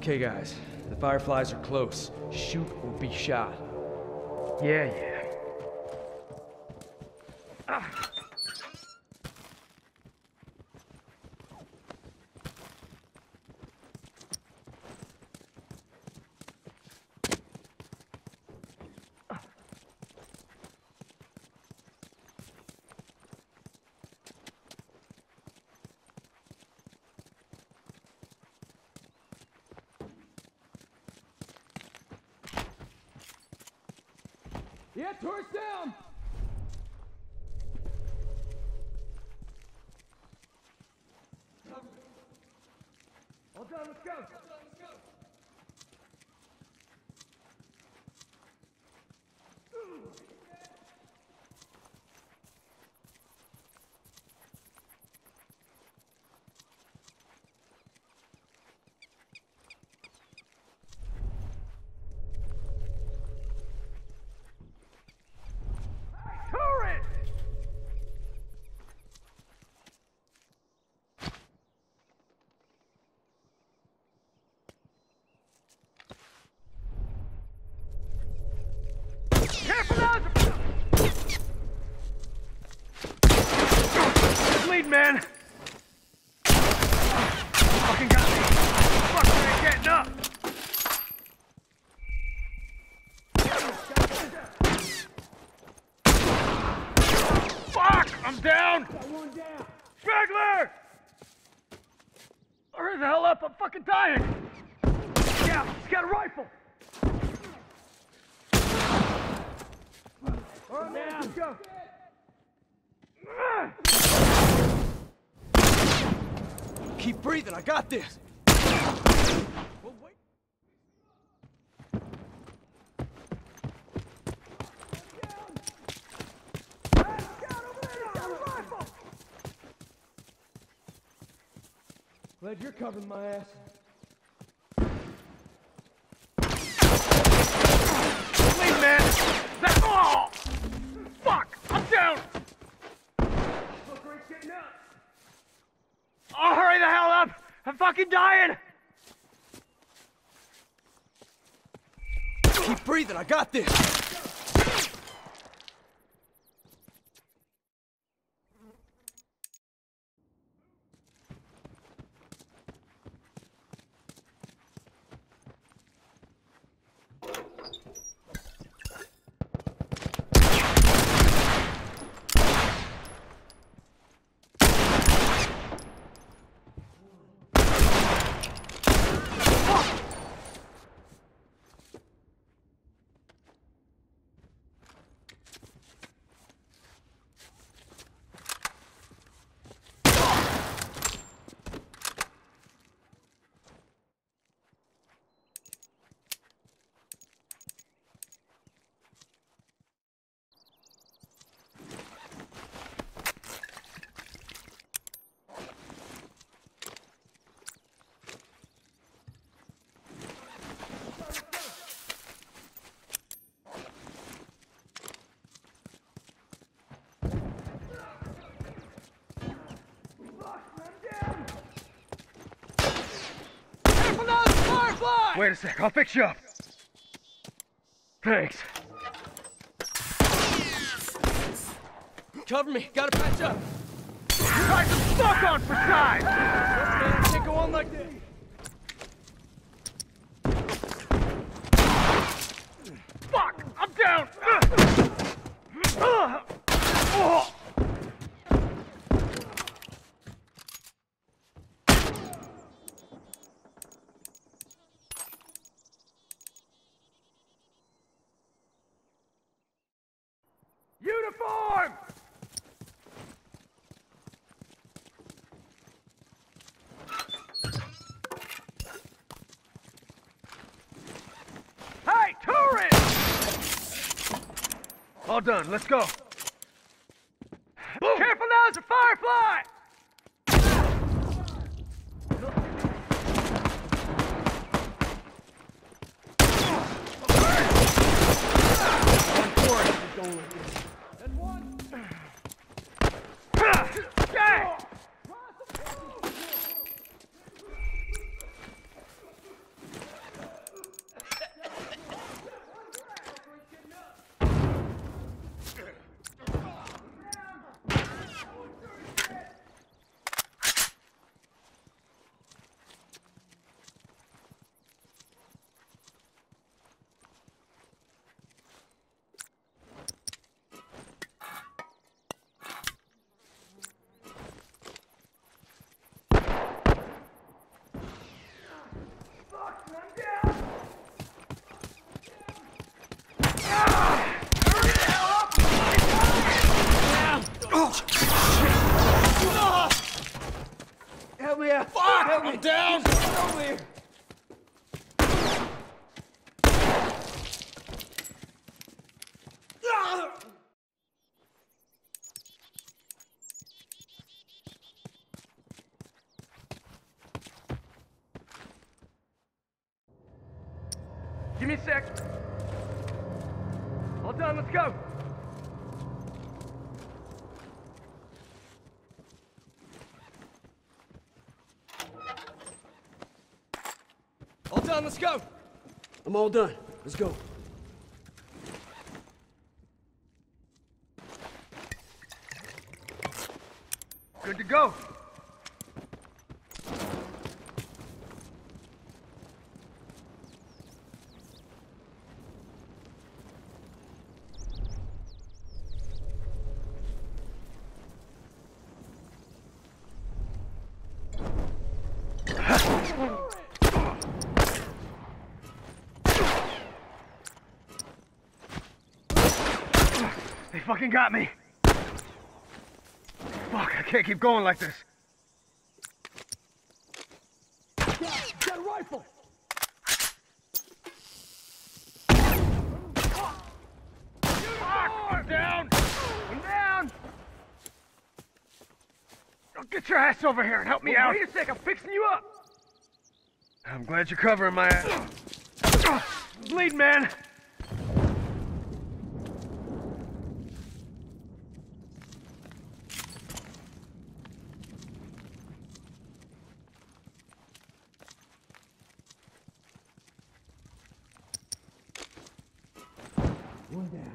Okay, guys. The Fireflies are close. Shoot or be shot. Yeah. Yeah, turret down! All done, let's go! Turret! Careful now! Lead, man! Fucking got me! Fuck, I ain't getting up! Fuck! I'm down! Got one down! Straggler! Hurry the hell up, I'm fucking dying! Yeah, he's got a rifle! Alright, man, let's go! Keep breathing, I got this! Well, wait. Glad you're covering my ass. Lead, man! Oh! Fuck! I'm down! Look, Rick's getting up! Oh, hurry the hell up! I'm fucking dying! Keep breathing, I got this! Wait a sec, I'll fix you up. Thanks. Cover me, gotta patch up! Try some fuck on for size! Man, I can't go on like this! Fuck! I'm down! Oh. Uniform! Hey, turret! All done, let's go. Boom. Careful now, it's a firefly! And one! down. Fuck! Help me. I'm down! Get over here. Give me a sec. All done, let's go. All done, let's go. I'm all done. Let's go. Good to go. They fucking got me. Fuck, I can't keep going like this. Got a rifle. Fuck, I'm down. I'm down. Oh, get your ass over here and help me out. Wait a sec, I'm fixing you up. I'm glad you're covering my ass. Bleed, man. One down.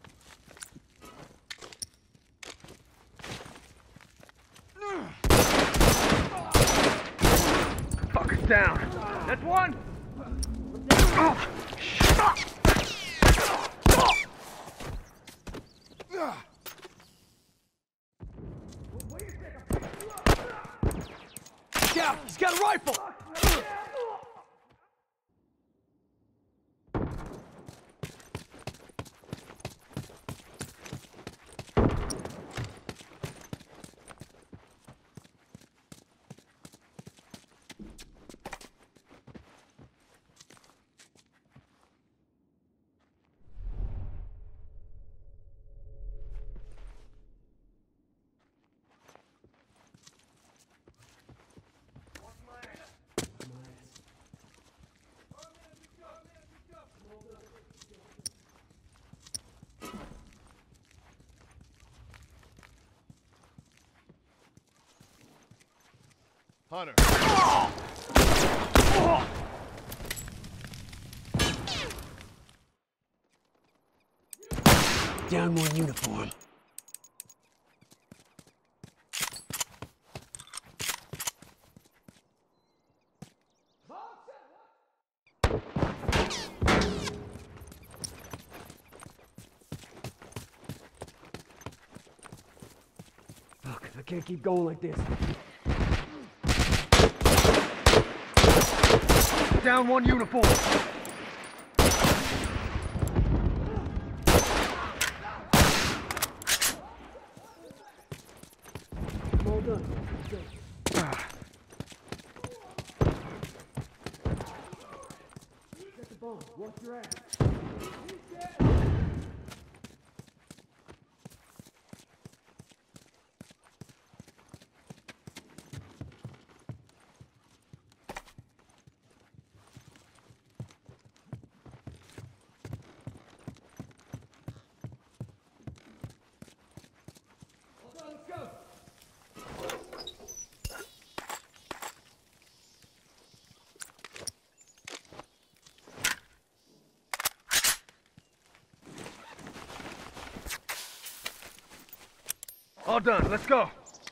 Fucker's down. That's one. Oh, shit. Scout, he's got a rifle. Hunter. Down one uniform. Fuck, I can't keep going like this. Down one uniform. I'm all done. Let's go. Get the bomb. Watch your ass. All done, let's go.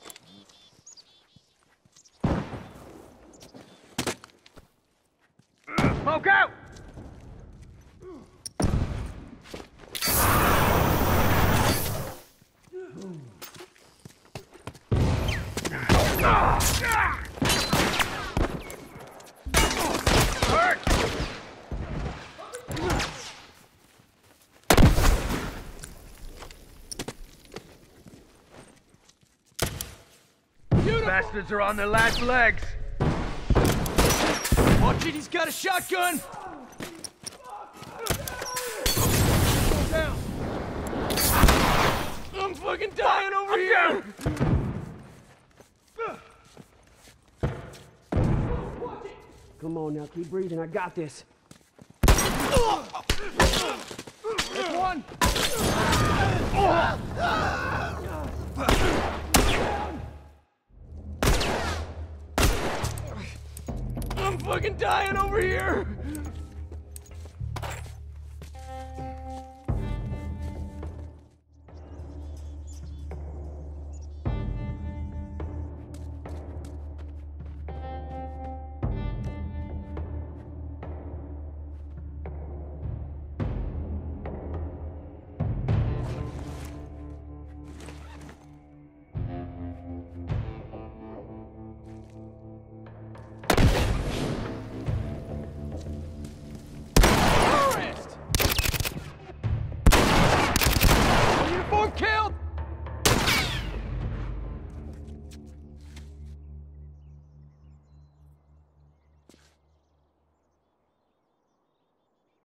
Smoke out! Hurt! Bastards are on their last legs. Watch it, he's got a shotgun! Go down! I'm fucking dying over here! Come on now, keep breathing. I got this. There's one! I'm fucking dying over here!